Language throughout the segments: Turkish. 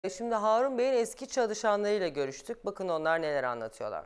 Şimdi Harun Bey'in eski çalışanlarıyla görüştük. Bakın onlar neler anlatıyorlar.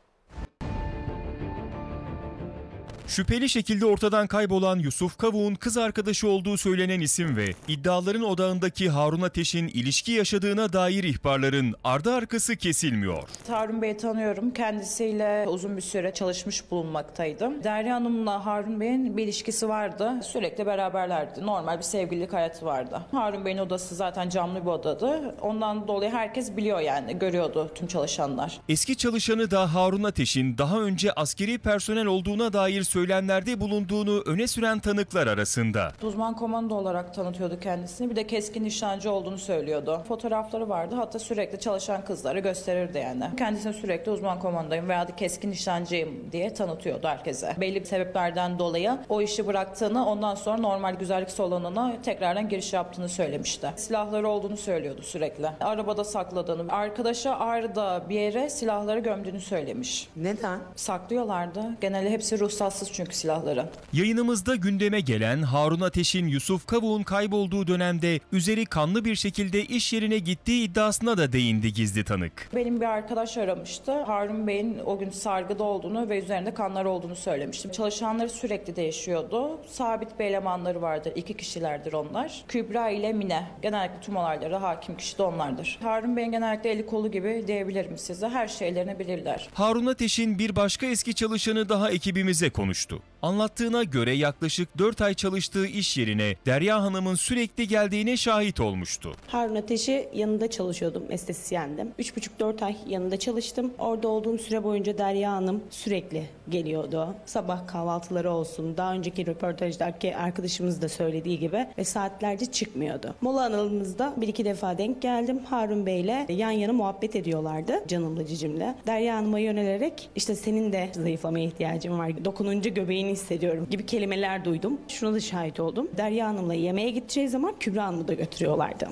Şüpheli şekilde ortadan kaybolan Yusuf Kavuk'un kız arkadaşı olduğu söylenen isim ve iddiaların odağındaki Harun Ateş'in ilişki yaşadığına dair ihbarların ardı arkası kesilmiyor. Harun Bey'i tanıyorum. Kendisiyle uzun bir süre çalışmış bulunmaktaydım. Derya Hanım'la Harun Bey'in bir ilişkisi vardı. Sürekli beraberlerdi. Normal bir sevgililik hayatı vardı. Harun Bey'in odası zaten camlı bir odadı. Ondan dolayı herkes biliyor yani. Görüyordu tüm çalışanlar. Eski çalışanı da Harun Ateş'in daha önce askeri personel olduğuna dair söylemlerde bulunduğunu öne süren tanıklar arasında. Uzman komando olarak tanıtıyordu kendisini. Bir de keskin nişancı olduğunu söylüyordu. Fotoğrafları vardı. Hatta sürekli çalışan kızları gösterirdi yani. Kendisine sürekli uzman komandayım veya da keskin nişancıyım diye tanıtıyordu herkese. Belli sebeplerden dolayı o işi bıraktığını, ondan sonra normal güzellik salonuna tekrardan giriş yaptığını söylemişti. Silahları olduğunu söylüyordu sürekli. Arabada sakladığını, arkadaşa Ağrı'da bir yere silahları gömdüğünü söylemiş. Neden? Saklıyorlardı. Genelde hepsi ruhsatsız çünkü silahları. Yayınımızda gündeme gelen Harun Ateş'in Yusuf Kavuk'un kaybolduğu dönemde üzeri kanlı bir şekilde iş yerine gittiği iddiasına da değindi gizli tanık. Benim bir arkadaş aramıştı. Harun Bey'in o gün sargıda olduğunu ve üzerinde kanlar olduğunu söylemiştim. Çalışanları sürekli değişiyordu. Sabit bir elemanları vardır. 2 kişilerdir onlar. Kübra ile Mine. Genellikle tüm olaylara hakim kişi de onlardır. Harun Bey'in genellikle eli kolu gibi diyebilirim size. Her şeylerini bilirler. Harun Ateş'in bir başka eski çalışanı daha ekibimize konuştu. Anlattığına göre yaklaşık 4 ay çalıştığı iş yerine Derya Hanım'ın sürekli geldiğine şahit olmuştu. Harun Ateş'i yanında çalışıyordum, estetisyendim. 3,5-4 ay yanında çalıştım. Orada olduğum süre boyunca Derya Hanım sürekli geliyordu. Sabah kahvaltıları olsun, daha önceki röportajdaki arkadaşımız da söylediği gibi ve saatlerce çıkmıyordu. Mola alanımızda 1-2 defa denk geldim. Harun Bey'le yan yana muhabbet ediyorlardı canımla cicimle. Derya Hanım'a yönelerek işte senin de zayıflamaya ihtiyacın var. Dokununca göbeğini hissediyorum gibi kelimeler duydum. Şuna da şahit oldum. Derya Hanım'la yemeğe gideceği zaman Kübra Hanım'ı da götürüyorlardı.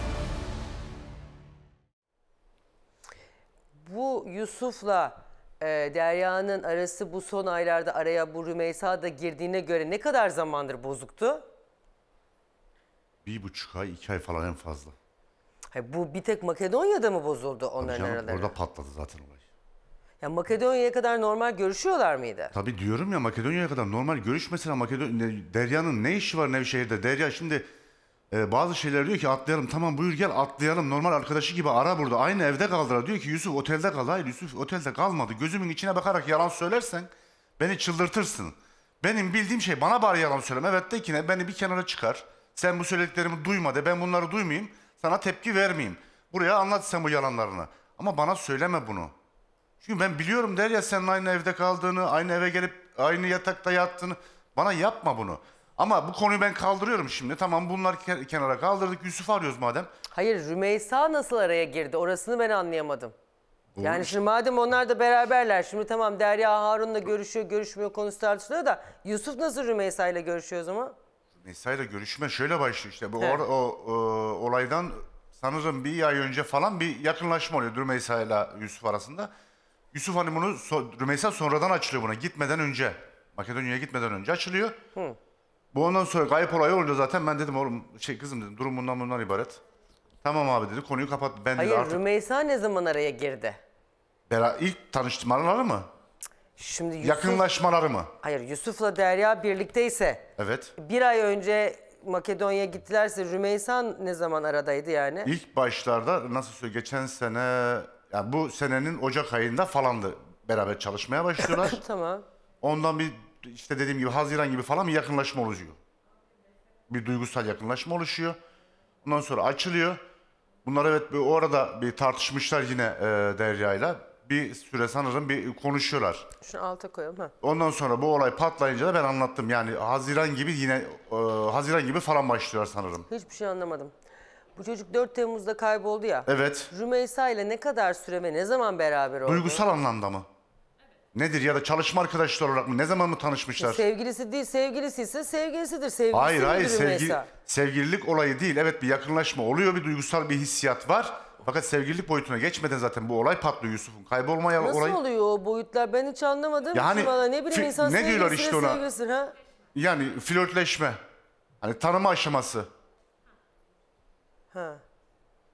Bu Yusuf'la Derya'nın arası bu son aylarda araya bu Rümeysa da girdiğine göre ne kadar zamandır bozuktu? 1,5 ay, 2 ay falan en fazla. Bu bir tek Makedonya'da mı bozuldu onların araları? Orada patladı zaten olay. Ya Makedonya'ya kadar normal görüşüyorlar mıydı? Tabii diyorum ya, Makedonya'ya kadar normal görüş mesela. Derya'nın ne işi var Nevşehir'de? Derya şimdi bazı şeyler diyor ki atlayalım, tamam buyur gel atlayalım, normal arkadaşı gibi ara burada, aynı evde kaldılar. Diyor ki Yusuf otelde kal. Hayır, Yusuf otelde kalmadı. Gözümün içine bakarak yalan söylersen beni çıldırtırsın. Benim bildiğim şey, bana bari yalan söyleme. Evet de ki ne, beni bir kenara çıkar. Sen bu söylediklerimi duyma de, ben bunları duymayayım. Sana tepki vermeyeyim. Buraya anlat sen bu yalanlarını. Ama bana söyleme bunu. Çünkü ben biliyorum Derya senin aynı evde kaldığını, aynı eve gelip aynı yatakta yattığını. Bana yapma bunu. Ama bu konuyu ben kaldırıyorum şimdi. Tamam, bunlar kenara kaldırdık. Yusuf'u arıyoruz madem. Hayır, Rümeysa nasıl araya girdi? Orasını ben anlayamadım. Yani şimdi madem onlar da beraberler. Şimdi tamam, Derya Harun'la görüşüyor, görüşmüyor konusu tartışılıyor da Yusuf nasıl Rümeysa ile görüşüyor o zaman? Rümeysa ile görüşme şöyle başlıyor işte. Bu olaydan sanırım bir ay önce falan bir yakınlaşma oluyor Rümeysa ile Yusuf arasında. Yusuf hani bunu Rümeysa sonradan açılıyor buna, gitmeden önce. Makedonya'ya gitmeden önce açılıyor. Bu ondan sonra kayıp olayı olunca zaten ben dedim oğlum kızım dedim, durum bundan ibaret. Tamam abi dedi, konuyu kapat. Ben Hayır, dedi, artık Rümeysa ne zaman araya girdi? ilk tanışmaları mı? Şimdi Yusuf... Yakınlaşmaları mı? Hayır, Yusuf'la Derya birlikteyse. Evet. Bir ay önce Makedonya'ya gittilerse Rümeysa ne zaman aradaydı yani? İlk başlarda nasıl söyleyeyim, geçen sene, yani bu senenin Ocak ayında falandı, beraber çalışmaya başlıyorlar. Tamam. Ondan bir işte dediğim gibi Haziran gibi falan bir yakınlaşma oluşuyor. Bir duygusal yakınlaşma oluşuyor. Ondan sonra açılıyor. Bunlar evet o arada bir tartışmışlar yine Derya'yla. Bir süre sanırım bir konuşuyorlar. Şunu alta koyalım. Ha. Ondan sonra bu olay patlayınca da ben anlattım. Yani Haziran gibi yine Haziran gibi falan başlıyorlar sanırım. Hiçbir şey anlamadım. Bu çocuk 4 Temmuz'da kayboldu ya. Evet. Rümeysa ile ne kadar süre ve ne zaman beraber oldu? Duygusal anlamda mı? Nedir, ya da çalışma arkadaşları olarak mı? Ne zaman mı tanışmışlar? Sevgilisi değil, sevgilisi ise sevgilisidir. Sevgilisi Hayır, Rümeysa. sevgililik olayı değil. Evet, bir yakınlaşma oluyor, bir duygusal bir hissiyat var. Fakat sevgililik boyutuna geçmeden zaten bu olay patlıyor, Yusuf'un kaybolma olayı. Nasıl oluyor o boyutlar? Ben hiç anlamadım. Yani, Valla ne bileyim, insan ne diyorlar işte ona? sevgilisin ha? Yani flörtleşme. Hani tanıma aşaması. Ha.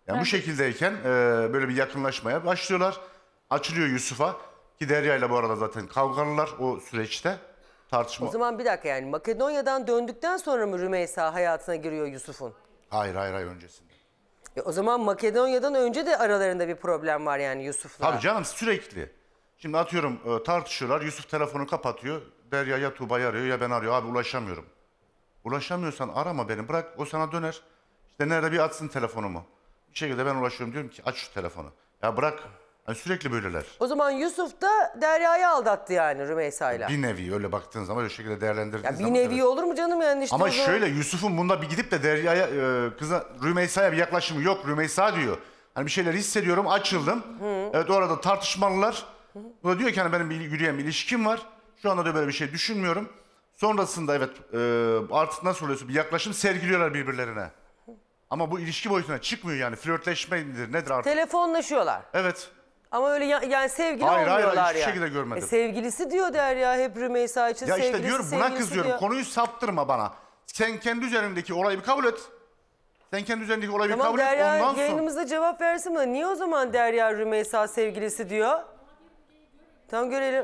Yani bu şekildeyken böyle bir yakınlaşmaya başlıyorlar. Açılıyor Yusuf'a. Ki Derya ile bu arada zaten kavgalılar o süreçte. Tartışma. O zaman bir dakika, yani Makedonya'dan döndükten sonra mı Rümeysa hayatına giriyor Yusuf'un? Hayır öncesinde. O zaman Makedonya'dan önce de aralarında bir problem var yani Yusuf'la. Tabii canım, sürekli. Şimdi atıyorum tartışıyorlar. Yusuf telefonu kapatıyor. Derya ya Tuğba'yı arıyor ya ben arıyor. Abi ulaşamıyorum. Ulaşamıyorsan arama beni. Bırak o sana döner. İşte nerede bir açsın telefonumu. Bir şekilde ben ulaşıyorum, diyorum ki aç şu telefonu. Ya bırak. Yani sürekli böyleler. O zaman Yusuf da Derya'yı aldattı yani Rümeysa'yla. Bir nevi öyle baktığın zaman öyle şekilde değerlendirdiğin Ya bir zaman. nevi evet. olur mu canım yani işte Ama o zaman- şöyle Yusuf'un bunda bir gidip de Derya'ya kıza Rümeysa'ya bir yaklaşımı yok. Rümeysa diyor. Hani bir şeyler hissediyorum, açıldım. Evet, orada tartışmalılar. Bu da diyor ki hani benim bir yürüyen bir ilişkim var. Şu anda da böyle bir şey düşünmüyorum. Sonrasında evet artık nasıl oluyorsa bir yaklaşım sergiliyorlar birbirlerine. Ama bu ilişki boyutuna çıkmıyor yani. Flörtleşme midir nedir artık? Telefonlaşıyorlar. Evet. Ama öyle yani sevgili Hayır, olmuyorlar hiçbir yani. şekilde görmedim. Sevgilisi diyor Derya hep Rümeysa için. Ya sevgilisi, işte diyorum buna sevgilisi kızıyorum. diyor. Konuyu saptırma bana. Sen kendi üzerindeki olayı bir kabul et. Sen kendi üzerindeki olayı bir Tamam, kabul et. Derya Ondan sonra. yayınımızda cevap versin mi? Niye o zaman Derya Rümeysa sevgilisi diyor? Tamam, görelim.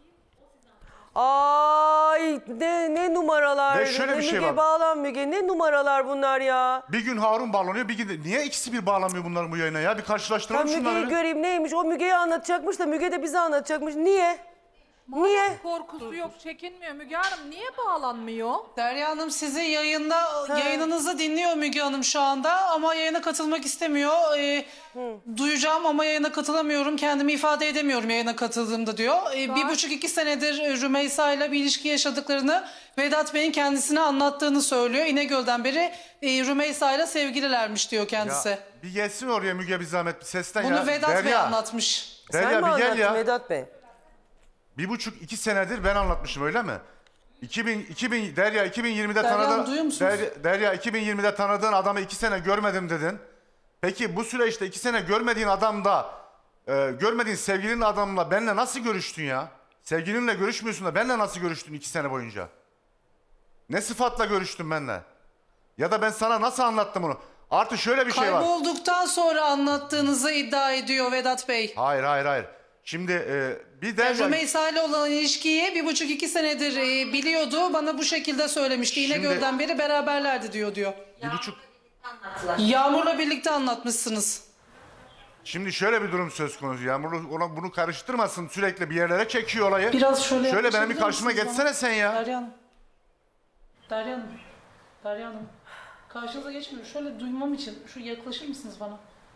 Ay ne numaralar. Ve şöyle bir şey Müge var. bağlan Müge. Ne numaralar bunlar ya. Bir gün Harun bağlanıyor, bir gün de... Niye ikisi bir bağlanmıyor bunların bu yayına ya? Bir karşılaştıralım Ben Müge'yi şunları. göreyim neymiş. O Müge'yi anlatacakmış da Müge de bize anlatacakmış. Niye? Niye? Korkusu yok, çekinmiyor. Müge Hanım niye bağlanmıyor? Derya Hanım sizi yayınınızı dinliyor Müge Hanım şu anda ama yayına katılmak istemiyor. Duyacağım ama yayına katılamıyorum. Kendimi ifade edemiyorum yayına katıldığımda diyor. 1,5-2 senedir Rümeysa ile bir ilişki yaşadıklarını Vedat Bey'in kendisine anlattığını söylüyor. İnegöl'den beri Rümeysa ile sevgililermiş diyor kendisi. Ya, bir gelsin oraya Müge bir zahmet, bir sesten Bunu ya. Vedat Bey anlatmış. Sen Derya mi bir gel anlattın ya. Vedat Bey? 1,5-2 senedir ben anlatmışım öyle mi? Derya 2020'de Derya Hanım, tanıdığın duyuyor musunuz? Derya 2020'de tanıdığın adamı 2 sene görmedim dedin. Peki bu süreçte 2 sene görmediğin adamda görmediğin sevgilinin adamla benimle nasıl görüştün ya? Sevgilinle görüşmüyorsun da benimle nasıl görüştün 2 sene boyunca? Ne sıfatla görüştün benimle? Ya da ben sana nasıl anlattım bunu? Artı şöyle bir şey var. Kaybolduktan sonra anlattığınızı iddia ediyor Vedat Bey. Hayır. Şimdi bir Derya... Rümeysa ile olan ilişkiyi 1,5-2 senedir biliyordu. Bana bu şekilde söylemişti. Şimdi- İnegöl'den beri beraberlerdi diyor. 1,5... Yağmur'la birlikte anlatmışsınız. Şimdi şöyle bir durum söz konusu. Yağmur ona bunu karıştırmasın. Sürekli bir yerlere çekiyor olayı. Biraz şöyle benim bir yaklaşabilir karşıma misiniz geçsene bana? sen ya. Derya Hanım. Karşınıza geçmiyor. Şöyle duymam için şu yaklaşır mısınız bana?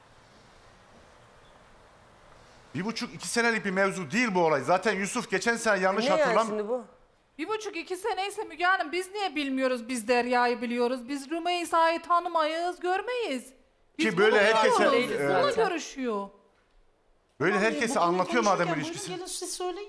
1,5-2 senelik bir mevzu değil bu olay. Zaten Yusuf geçen sene yanlış Ne yani hatırlam. şimdi bu? 1,5-2 sene ise Müge Hanım biz niye bilmiyoruz, biz Derya'yı biliyoruz. Biz Rümeysa'yı tanımayız, görmeyiz. Biz Ki böyle bunu herkese- biliyoruz, Evet. bununla görüşüyor. Böyle herkese anlatıyor madem Buyurun ilişkisi. gelin siz söyleyin.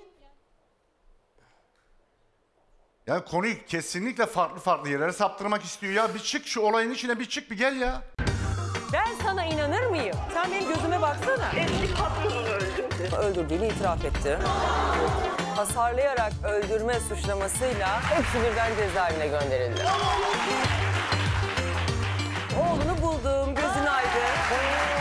Yani konuyu kesinlikle farklı yerlere saptırmak istiyor ya. Bir çık şu olayın içine, bir çık bir gel ya. Ben sana inanır mıyım? Sen benim gözüme baksana. Eski patronunu öldürdü. Öldürdüğünü itiraf etti. Hasarlayarak öldürme suçlamasıyla hepsi birden cezaevine gönderildi. Oğlunu buldum, gözün aydın.